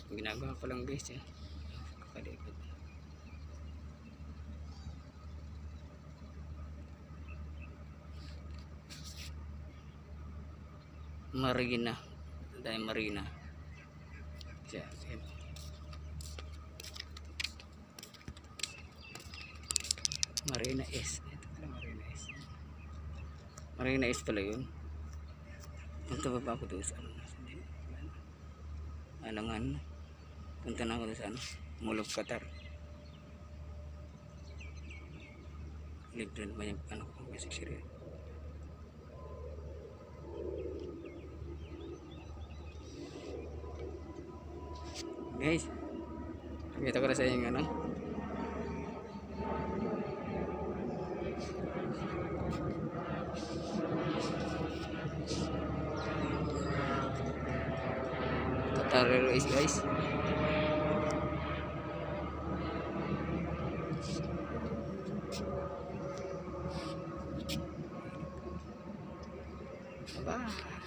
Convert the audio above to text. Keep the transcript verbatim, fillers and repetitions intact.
Ginagawa ko lang guys eh. Kakadikit. Marina. Dahil Marina. Siya. Marina S. Ito pala Marina S. Marina S pala yun. Punta pa ba ako doon sa ano? Alangan. Punta na ako doon sa ano? Mall of Qatar. Libre naman yung ano ko kasi siri. Guys, nakita ko na sa inyo ano. Qatar Airways guys. Bye.